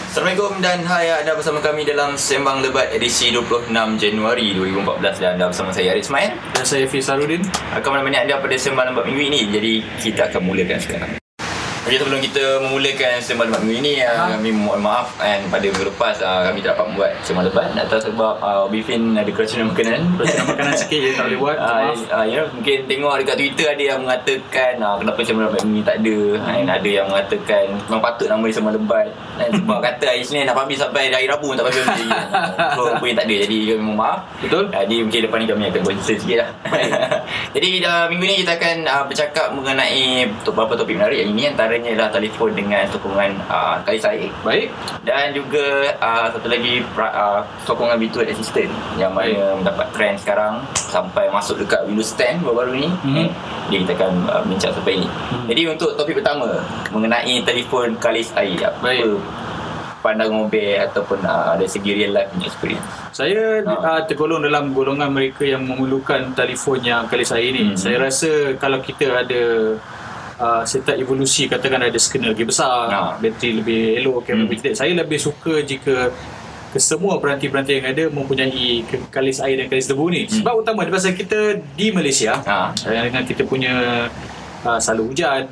Assalamualaikum dan hai, anda bersama kami dalam Sembang Lebat edisi 26 Januari 2014 dan anda bersama saya Arif Ismail dan saya Fisarudin akan menemani anda pada Sembang Lebat minggu ini. Jadi kita akan mulakan sekarang. Jadi sebelum kita memulakan Sembang Lebat minggu ini, kami mohon maaf pada minggu lepas kami tak dapat membuat Sembang Lebat atas sebab Bifin ada keracunan makanan sikit je tak boleh buat. Mungkin tengok dekat Twitter ada yang mengatakan kenapa Sembang Lebat minggu ni tak ada, dan ada yang mengatakan memang patut nama dia Sembang Lebat, sebab kata hari Isnin nak publish sampai hari Rabu tak publish lagi. So pun tak ada, jadi kami mohon maaf. Betul. Jadi mungkin depan ni kami akan konsisten sikit lah. Jadi minggu ni kita akan bercakap mengenai beberapa topik menarik yang ini. Antaranya adalah telefon dengan sokongan kali saya. Baik. Dan juga satu lagi sokongan virtual assistant yang mana mendapat trend sekarang sampai masuk dekat Windows 10 baru-baru ni. Jadi kita akan bincang sampai ini. Jadi untuk topik pertama mengenai telefon kalis air, apa pandangan mobil ataupun dari segi real life punya experience? Saya tergolong dalam golongan mereka yang memerlukan telefon yang kalis air ni. Saya rasa kalau kita ada setup evolusi, katakan ada skena lagi besar, bateri lebih elok, kamera lebih cepat, saya lebih suka jika kesemua peranti-peranti yang ada mempunyai kalis air dan kalis debu ni. Sebab utama di pasal kita di Malaysia dengan kita punya selalu hujan,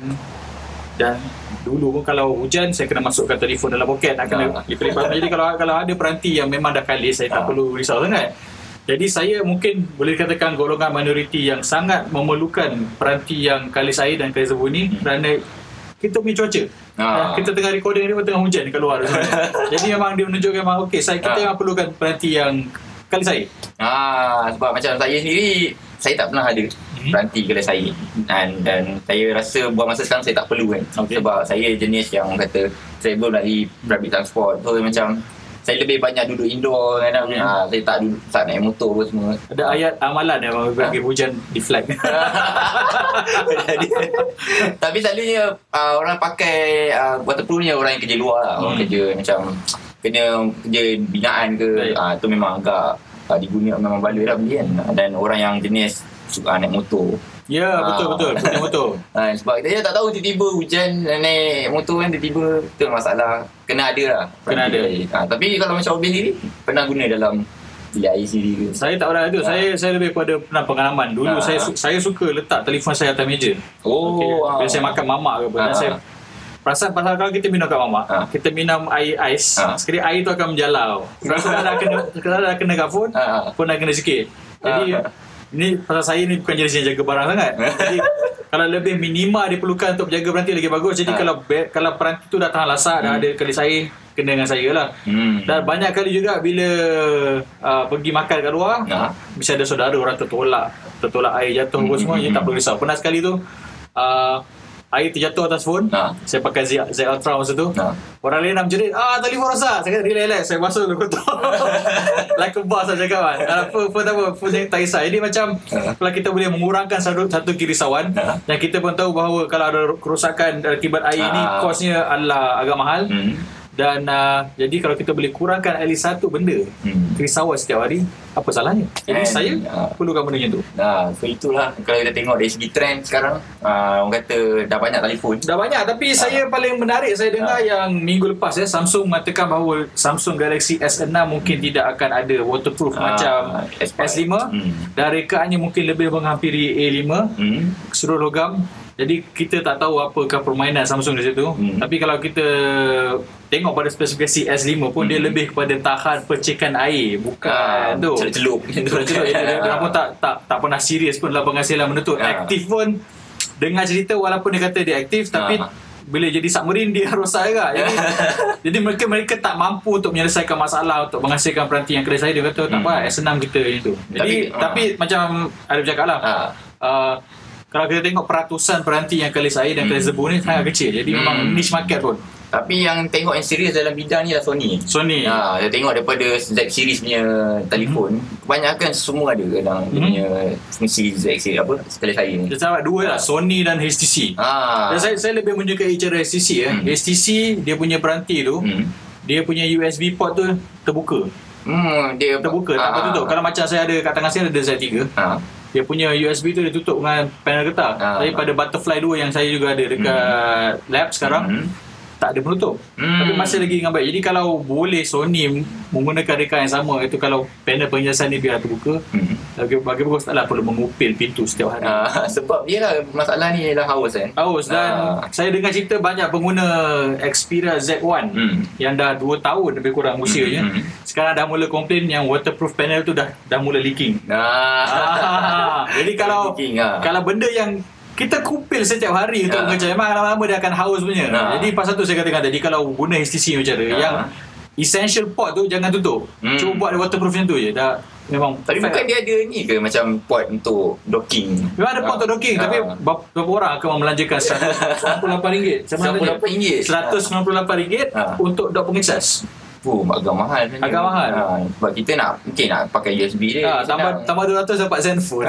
dan dulu pun kalau hujan saya kena masukkan telefon dalam poket, nak kena lipat-lipat. Jadi kalau ada peranti yang memang dah kalis, saya tak perlu risau sangat. Jadi saya mungkin boleh katakan golongan minoriti yang sangat memerlukan peranti yang kalis air dan kalis debu ni, kerana kita punya cuaca. Kita tengah recording ni pun tengah hujan dekat luar. Jadi memang dia menunjukkan memang kita memang perlukan peranti yang kalis air. Sebab macam saya sendiri, saya tak pernah ada peranti kalis air, dan saya rasa buat masa sekarang saya tak perlu kan. Sebab saya jenis yang kata saya belum nak di public transport, so macam saya lebih banyak duduk indoor kan. Saya tak naik motor pun semua. Ada ayat amalan yang bagi hujan di flag. Tapi selalunya orang pakai waterproof ni orang yang kerja luar lah. Orang kerja macam kena kerja binaan ke, tu memang agak diguna, memang baloi lah beli kan. Dan orang yang jenis suka naik motor, ya betul punya motor. Sebab kita tak tahu tiba-tiba hujan naik motor kan, tiba-tiba tu masalah. Kena ada lah. Kena ada. Tapi kalau macam mobil sendiri pernah guna dalam bilik air sendiri ke? Saya tak pernah tu. Saya lebih kepada pernah pengalaman. Dulu saya suka letak telefon saya atas meja. Bila saya makan mamak ke apa, dan saya perasan pasal kalau kita minum kat mamak, kita minum air ais, sekali air tu akan menjalar. Kalau dah kena kat phone, pun dah kena sikit. Jadi ini pasal saya ni bukan jenis yang jaga barang sangat. Jadi kalau lebih minima diperlukan untuk jaga peranti lagi bagus. Jadi kalau peranti tu dah tahan lasak, dah ada kalis air, kena dengan saya lah. Dan banyak kali juga bila pergi makan kat luar, mesti ada saudara orang tertolak air jatuh pun semua, tak perlu risau. Pernah sekali tu air terjatuh atas phone, saya pakai Z Ultra masa tu, orang lain nak menjerit, telefon rosak. Saya kata relax, saya masuk dulu kotor. Like a boss saya cakap kan. Phone yang tak kisah. Jadi macam kalau kita boleh mengurangkan satu kerisauan, dan kita pun tahu bahawa kalau ada kerosakan akibat air ni, kosnya adalah agak mahal. Dan jadi kalau kita boleh kurangkan at least satu benda kerisauan setiap hari, apa salahnya? Jadi saya perlukan benda macam tu. So itulah kalau kita tengok dari segi trend sekarang, orang kata dah banyak telefon. Dah banyak, tapi saya paling menarik saya dengar yang minggu lepas Samsung mengatakan bahawa Samsung Galaxy S6 mungkin tidak akan ada waterproof macam S5, dan rekaannya mungkin lebih menghampiri A5, keseluruh logam. Jadi kita tak tahu apakah permainan Samsung di situ. Tapi kalau kita tengok pada spesifikasi S5 pun, dia lebih kepada tahan percikan air, bukan tu celup. Dia pun tak pernah serius pun dalam penghasilan benda tu. Aktif pun dengar cerita, walaupun dia kata dia aktif, tapi bila jadi submarine dia rosak juga. Jadi mereka tak mampu untuk menyelesaikan masalah, untuk menghasilkan peranti yang kedai saya. Dia kata tak apa, S6 kita itu. Jadi tapi macam ada bercakap lah, kalau kita tengok peratusan peranti yang kalis air dan kalis debu ni sangat kecil. Jadi memang niche market pun. Tapi yang tengok yang serius dalam bidang ni lah Sony. Saya tengok daripada Z series punya telefon, kebanyakan semua ada dalam punya fungsi Z series kalis air ni. Saya dua lah, Sony dan HTC. Dan saya lebih menyukai cara HTC. HTC dia punya peranti tu, dia punya USB port tu terbuka. Dia terbuka, tak tertutup. Kalau macam saya ada kat tangan saya ada Z3, dia punya USB tu dia tutup dengan panel getah. Tapi pada Butterfly 2 yang saya juga ada dekat lab sekarang, tak ada penutup. Tapi masih lagi dengan baik. Jadi kalau boleh Sony menggunakan reka yang sama, itu kalau panel penjelasan ni biar terbuka, bagi bagus, taklah perlu mengupil pintu setiap hari. Sebab dia lah masalah ni ialah haus kan. Haus. Dan saya dengar cerita banyak pengguna Xperia Z1 yang dah 2 tahun lebih kurang usianya, sekarang dah mula komplain yang waterproof panel tu dah mula leaking. Jadi kalau kalau benda yang kita kupil setiap hari untuk mengejar, memang lama-lama dia akan haus punya. Jadi pasal tu saya katakan tadi, kalau guna HTC macam tu, yang essential port tu jangan tutup. Cuba buat dia waterproof macam tu je. Dah memang. Tapi bukan dia ada ni ke macam port untuk docking? Memang ada port untuk docking, tapi berapa orang akan melanjakan RM98? RM98 untuk dock pengecas. Agak mahal sebenarnya. Agak mahal. Sebab kita mungkin nak pakai USB dia. Tambah 200 dapat Zenfone.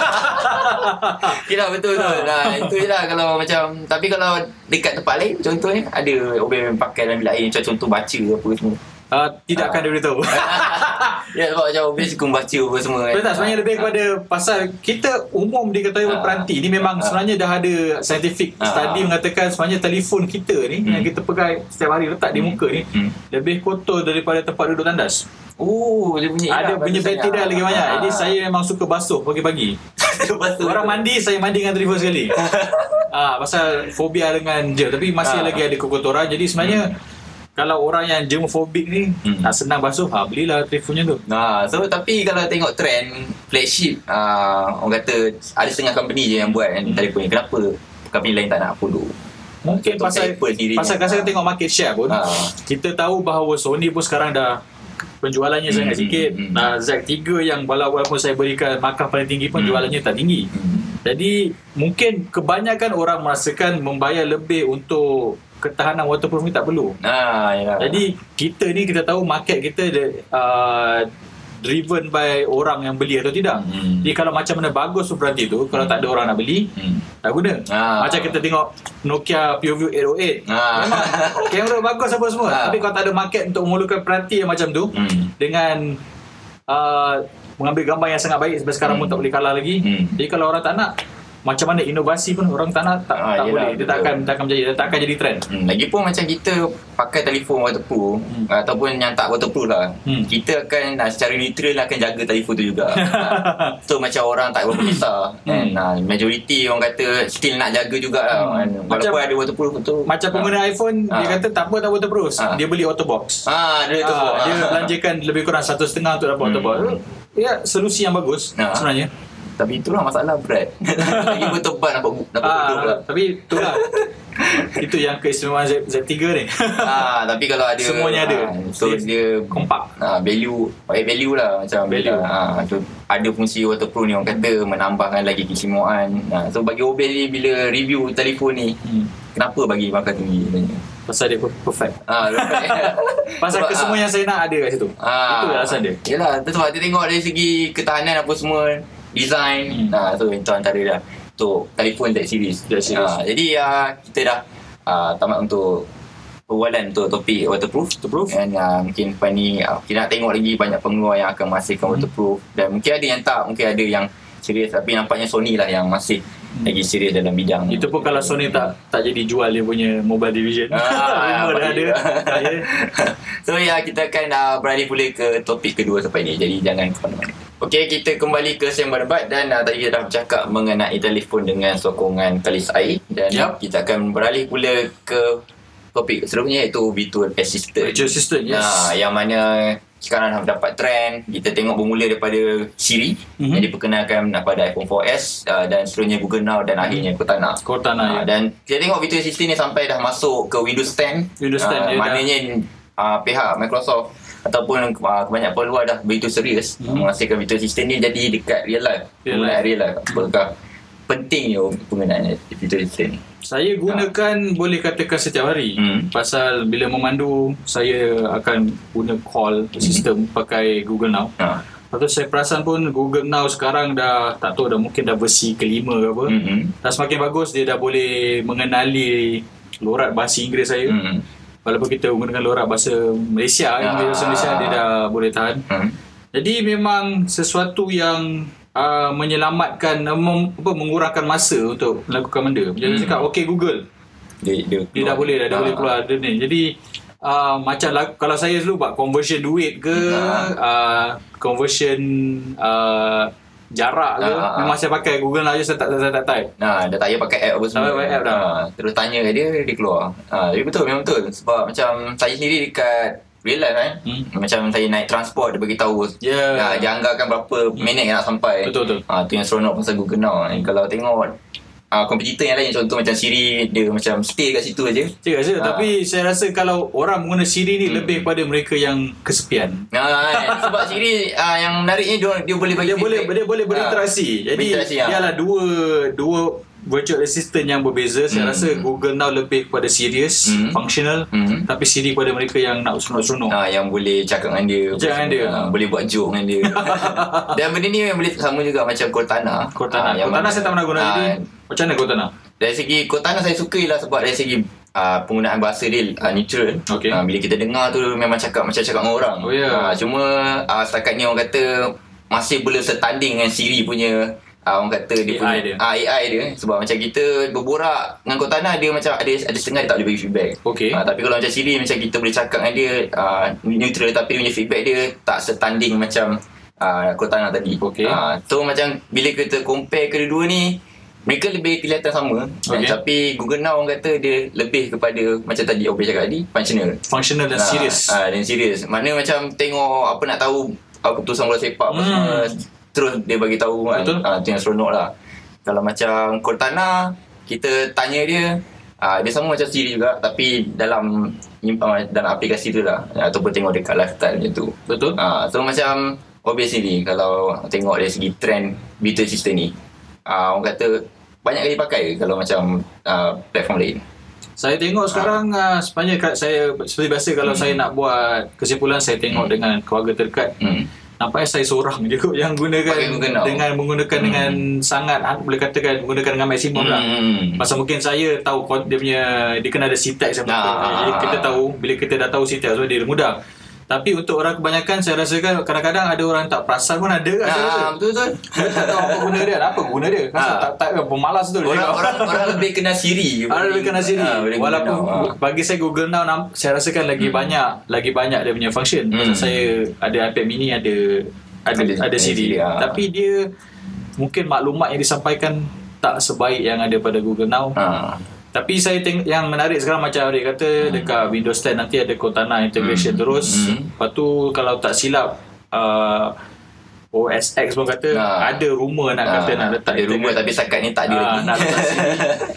Kira betul tu. Itu je lah kalau macam. Tapi kalau dekat tempat lain, contohnya ada orang pakai dalam bilik air, contoh baca apa semua. Tidak akan dia beritahu. Ya, sebab macam obvious aku membaca apa semua kan. Betul, sebenarnya lebih kepada pasal kita umum diketahui peranti ni memang sebenarnya dah ada scientific study mengatakan sebenarnya telefon kita ni yang kita pegang setiap hari letak di muka ni lebih kotor daripada tempat duduk tandas. Dia punya ada punya bakteria lagi banyak. Jadi saya memang suka basuh pagi-pagi. Orang mandi, saya mandi dengan telefon sekali. Pasal fobia dengan germ, tapi masih lagi ada kekotoran. Jadi sebenarnya kalau orang yang germofobik ni nak senang basuh, belilah telefonnya tu. So tapi kalau tengok trend flagship, orang kata ada setengah company je yang buat telefon ni. Kenapa company lain tak nak follow? Mungkin pasal kita tengok market share pun. Kita tahu bahawa Sony pun sekarang dah penjualannya sangat sikit. Z3 yang walaupun saya berikan markah paling tinggi pun jualannya tak tinggi. Jadi mungkin kebanyakan orang merasakan membayar lebih untuk ketahanan waterproof ni tak perlu. Jadi kita tahu market kita driven by orang yang beli atau tidak. Jadi kalau macam mana bagus peranti tu, kalau tak ada orang nak beli, tak guna. Macam kita tengok Nokia PureView 808, memang kamera bagus apa semua, tapi kalau tak ada market untuk memerlukan peranti yang macam tu dengan mengambil gambar yang sangat baik, sampai sekarang pun tak boleh kalah lagi. Jadi kalau orang tak nak, macam mana inovasi pun orang tak nak, tak boleh. Dia tak akan berjaya, dia tak akan jadi trend. Lagipun macam kita pakai telefon waterproof ataupun yang tak waterproof lah, kita akan secara neutral akan jaga telefon tu juga. So macam orang tak berapa kisah majority orang kata still nak jaga jugalah. Walaupun ada waterproof tu. Macam pengguna iPhone, dia kata tak apa, tak waterproof. Dia beli autobox. Dia belanjakan lebih kurang 1.5 untuk dapat autobox. Ya, solusi yang bagus sebenarnya. Tapi itulah masalah berat. Lagi betul ban nampak duduk lah. Tapi itulah itu yang keistimewaan Z3 ni. Tapi kalau ada semuanya ada. So dia kompak. Value lah macam value. Ada fungsi waterproof ni, orang kata menambahkan lagi keistimewaan. So bagi Obel ni bila review telefon ni, kenapa bagi markah tinggi sebenarnya? Pasal dia perfect. Pasal kesemua yang saya nak ada kat situ. Itu alasan dia. Yalah, sebab dia tengok dari segi ketahanan apa semua, design. So itu antara dah untuk telefon Z series. Jadi kita dah tamat untuk perbualan untuk topik waterproof. Dan mungkin lepas ni kita nak tengok lagi banyak pengeluar yang akan masihkan waterproof. Dan mungkin ada yang tak, mungkin ada yang serius, tapi nampaknya Sony lah yang masih lagi serius dalam bidang. Itu pun kalau Sony tak jadi jual dia punya mobile division. Dah ada. So kita akan beralih pula ke topik kedua sampai ni. Jadi jangan ke mana-mana. Okey, kita kembali ke Sembang Debat dan tadi kita dah bercakap mengenai telefon dengan sokongan kalis air. Dan kita akan beralih pula ke topik seterusnya, iaitu virtual assistant. Virtual assistant, yes. Yang mana sekarang dah dapat trend. Kita tengok bermula daripada Siri yang diperkenalkan pada iPhone 4S dan seterusnya Google Now dan akhirnya Cortana. Dan kita tengok virtual assistant ni sampai dah masuk ke Windows 10. Maknanya pihak Microsoft ataupun kebanyakan peluang dah begitu serius menghasilkan virtual assistant ni jadi dekat real life. Apakah pentingnya penggunaan virtual assistant? Saya gunakan boleh katakan setiap hari. Pasal bila memandu, saya akan guna call sistem pakai Google Now. Lepas tu saya perasan pun Google Now sekarang dah tak tahu, dah mungkin dah versi kelima ke apa. Dah semakin bagus, dia dah boleh mengenali lorat bahasa Inggeris saya. Walaupun kita menggunakan lorat bahasa Malaysia, bahasa Malaysia dia dah boleh tahan. Jadi memang sesuatu yang menyelamatkan, mengurangkan masa untuk melakukan benda. Macam saya cakap, okay Google, dia dah boleh keluar dia ni. Jadi macam kalau saya dulu buat conversion duit ke conversion jarak ke, memang saya pakai Google Now je, saya tak type. Dah tak payah pakai app apa semua. App dah. Terus tanya dia keluar. Tapi memang betul. Sebab macam saya sendiri dekat real life kan, macam saya naik transport, dia bagi tahu. Dia anggarkan berapa minit nak sampai. Betul. Tu yang seronok pasal Google Now. Kalau tengok kompetitor yang lain, contoh macam Siri, dia macam stay kat situ aja. Tapi saya rasa kalau orang menggunakan Siri ni lebih kepada mereka yang kesepian. Sebab Siri yang menariknya dia boleh bagi dia boleh berinteraksi. Jadi ialah dua virtual assistant yang berbeza. Saya rasa Google Now lebih kepada serious, functional, tapi Siri kepada mereka yang nak seronok-seronok. Yang boleh cakap dengan dia. Boleh buat joke dengan dia. Dan benda ni boleh sama juga macam Cortana. Cortana saya tak pernah guna jadi. Macam mana Cortana? Dari segi Cortana saya suka lah sebab dari segi penggunaan bahasa dia neutral. Bila kita dengar tu memang cakap macam cakap dengan orang. Cuma setakat ni orang kata masih belum setanding dengan Siri punya orang kata dia punya AI dia. Sebab macam kita berborak dengan Cortana, dia macam ada setengah dia tak boleh bagi feedback. Tapi kalau macam Siri, macam kita boleh cakap dengan dia neutral, tapi dia punya feedback dia tak setanding macam Cortana tadi. So macam bila kita compare kedua-dua ni, mereka lebih kelihatan sama. Tapi Google Now orang kata dia lebih kepada macam tadi Obey cakap tadi, functional dan serious. Dan serious. Mana macam tengok apa nak tahu keputusan bola sepak apa semua, terus dia bagi tahu kan. Itu yang seronok lah. Kalau macam Cortana, kita tanya dia, dia sama macam Siri juga, tapi dalam aplikasi tu lah, ataupun tengok dekat lifestyle macam tu. Betul. So macam Obey sendiri, kalau tengok dari segi trend virtual assistant ni, orang kata banyak kali pakai kalau macam platform lain. Saya tengok sekarang sebenarnya saya seperti biasa kalau saya nak buat kesimpulan, saya tengok dengan keluarga terdekat. Nampaknya saya seorang je yang gunakan dengan menggunakan dengan sangat, boleh katakan menggunakan dengan maksimum lah. Pasal mungkin saya tahu dia kena ada syntax yang betul. Jadi kita tahu, bila kita dah tahu syntax so dia mudah. Tapi untuk orang kebanyakan, saya rasakan kadang-kadang ada orang tak perasan pun ada kat saya. Betul. Dia tak tahu apa guna dia, apa guna dia. Tak pemalas tu. Orang lebih kena Siri. Walaupun bagi saya Google Now saya rasakan lagi banyak dia punya function. Pasal saya ada iPad mini, ada Siri. Tapi dia mungkin maklumat yang disampaikan tak sebaik yang ada pada Google Now. Tapi saya tengok yang menarik sekarang, macam Arik kata, dekat Windows 10 nanti ada Cortana integration terus. Lepas tu kalau tak silap OS X pun kata ada rumor nak kata nak letak. Ada rumor tapi setakat ni tak ada lagi. Nak letak sini.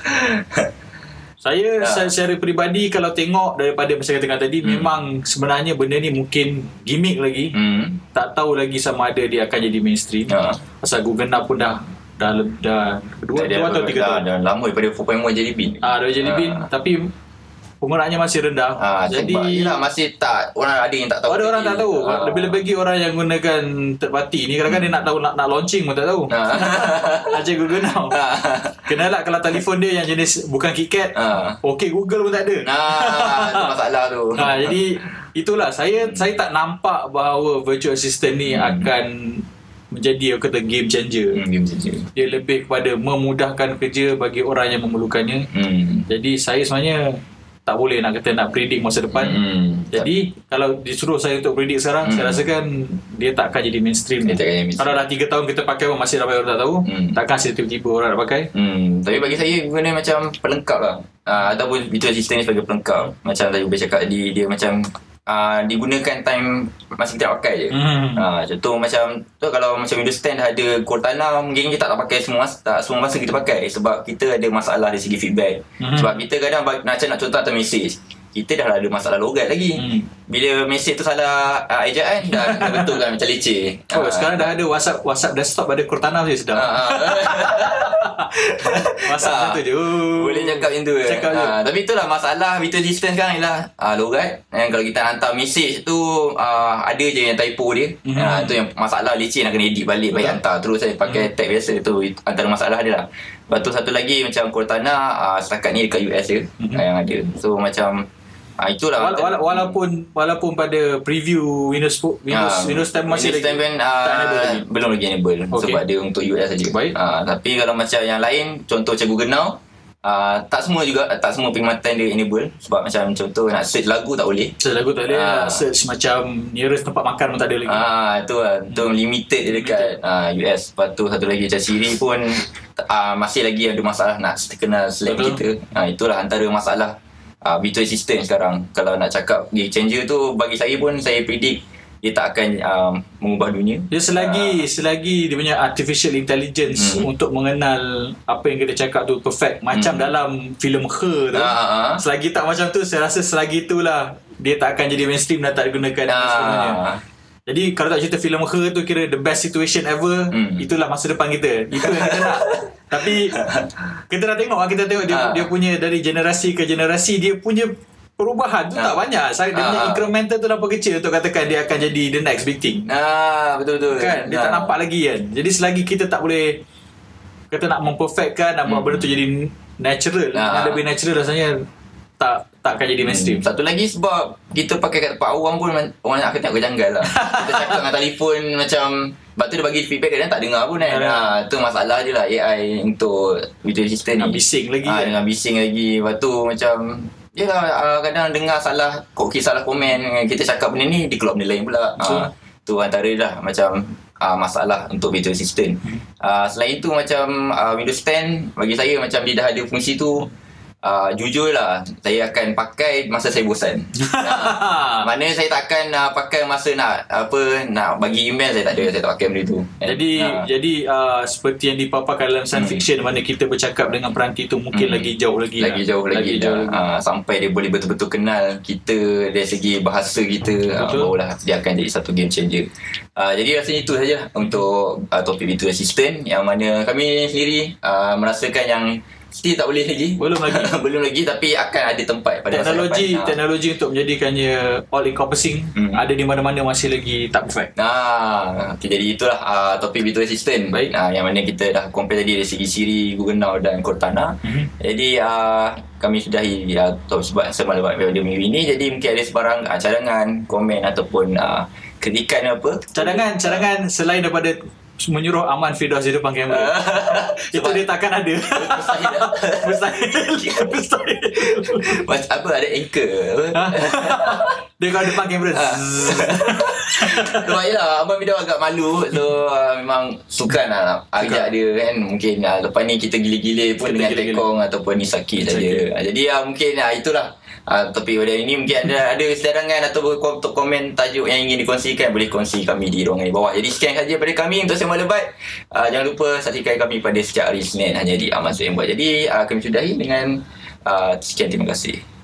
Saya secara peribadi kalau tengok daripada masa katakan tadi, memang sebenarnya benda ni mungkin gimmick lagi. Tak tahu lagi sama ada dia akan jadi mainstream. Pasal Google Now pun dah 2 atau 3 tahun dah lama daripada 4.1 jadi bin. Dah jadi bin, tapi penggunaannya masih rendah. Jadi yalah, masih tak, orang ada yang tak tahu. Ada orang tak tahu. Lebih-lebih lagi orang yang gunakan third party ni kadang-kadang dia nak tahu nak launching pun tak tahu. Aja Google Now. Kenalah kalau telefon dia yang jenis bukan KitKat, okey Google pun tak ada. Itu masalah tu. Jadi itulah saya tak nampak bahawa virtual assistant ni akan menjadi kata game changer. Dia lebih kepada memudahkan kerja bagi orang yang memerlukannya. Jadi saya sebenarnya tak boleh nak predict masa depan. Jadi kalau disuruh saya untuk predict sekarang, saya rasakan dia tak akan jadi mainstream. Kalau dah 3 tahun kita pakai pun masih ramai orang tak tahu, takkan tiba-tiba orang nak pakai. Tapi bagi saya guna macam pelengkap lah. Ataupun virtual assistant ni sebagai pelengkap. Macam tadi Ubay cakap tadi, dia macam digunakan time masa kita pakai je. Contoh macam tu, kalau macam Windows 10 dah ada Cortana, mungkin kita tak pakai semua masa kita pakai, sebab kita ada masalah dari segi feedback. Sebab kita kadang nak contoh atau mesej, kita dah ada masalah logat lagi. Bila mesej tu salah ejaan, dah betul kan macam leceh. Sekarang dah ada WhatsApp desktop, ada Cortana je sedap. WhatsApp tu je boleh cakap macam tu. Tapi itulah masalah virtual assistant sekarang ialah logat. Kalau kita hantar mesej tu ada je yang typo dia. Tu yang masalah leceh, nak kena edit balik hantar. Terus saya pakai tag biasa tu, antara masalah dia lah. Lepas tu satu lagi macam Cortana, setakat ni dekat US je yang ada. So macam itulah walaupun pada preview Windows 10 masih lagi belum lagi enable. Sebab dia untuk US saja. Tapi kalau macam yang lain, contoh macam Google Now, Tak semua juga, tak semua perkhidmatan dia enable. Sebab macam contoh nak search lagu tak boleh. Search lagu tak boleh. Search macam nearest tempat makan pun tak ada lagi. Itu lah. Itu limited dia dekat US. Lepas tu satu lagi macam Siri pun masih lagi ada masalah nak kenal slang kita. Itulah antara masalah virtual assistant sekarang. Kalau nak cakap game changer tu, bagi saya pun saya predict dia tak akan mengubah dunia. Dia selagi dia punya artificial intelligence untuk mengenal apa yang kita cakap tu perfect, macam dalam filem Her tu. Selagi tak macam tu, saya rasa selagi itulah dia tak akan jadi mainstream dan tak digunakan sebenarnya. Jadi kalau tak cerita filem Her tu kira the best situation ever, itulah masa depan kita. Itu yang kita nak. Tapi kita dah tengok, dia punya dari generasi ke generasi, dia punya perubahan tu tak banyak. Dia punya incremental tu nampak kecil untuk katakan dia akan jadi the next big thing. Betul-betul kan, dia tak nampak lagi kan. Jadi selagi kita tak boleh kata nak memperfectkan, nak buat benda tu jadi natural, lebih natural, rasanya tak akan jadi mainstream. Satu lagi sebab kita pakai kat tempat awam pun orang nak tengok janggal lah. Kita cakap dengan telefon macam, sebab tu dia bagi feedback dia tak dengar pun kan. Tu masalah je lah AI untuk virtual assistant ni. Bising lagi. Dengan bising lagi. Lepas tu macam yelah, kadang dengar salah komen, kita cakap benda ni, dia keluar benda lain pula. Tu antara lah macam masalah untuk virtual assistant. Selain tu macam Windows 10, bagi saya macam dia dah ada fungsi tu. Jujur lah, saya akan pakai masa saya bosan. Mana saya takkan pakai masa nak bagi email, saya tak pakai benda tu. Jadi seperti yang dipaparkan dalam science fiction, mana kita bercakap dengan peranti tu mungkin lagi jauh lagi. Sampai dia boleh betul-betul kenal kita dari segi bahasa kita, barulah dia akan jadi satu game changer. Jadi rasanya itu saja untuk topik virtual assistant, yang mana kami sendiri merasakan yang still tak boleh lagi. Belum lagi, tapi akan ada tempat pada teknologi untuk menjadikannya all encompassing ada di mana-mana, masih lagi tak perfect. Jadi itulah topik virtual assistant. Baik. Yang mana kita dah compare tadi dari segi Siri, Google Now dan Cortana. Jadi kami sudahi sebab semalam pada minggu ini. Jadi mungkin ada sebarang cadangan, komen ataupun kritikan apa. Cadangan selain daripada menyuruh Aman Firdaus di depan kamera. Itu dia takkan ada. Mustahil. Macam apa, ada anchor dia kalau depan kamera. Sebab yelah, Abang Firdaus agak malu. So memang sukan lah ajak dia kan. Mungkin lepas ni kita gila-gila pun dengan Tekong ataupun Nisaki saja. Jadi mungkin itulah topik pada ini. Mungkin ada sedarangan atau komen tajuk yang ingin dikongsikan, boleh kongsi kami di ruangan di bawah. Jadi sekian saja pada kami untuk Sembang Lebat. Jangan lupa saksikan kami pada setiap hari Isnin hanya di Aman Sembang. Jadi kami sudahi dengan sekian, terima kasih.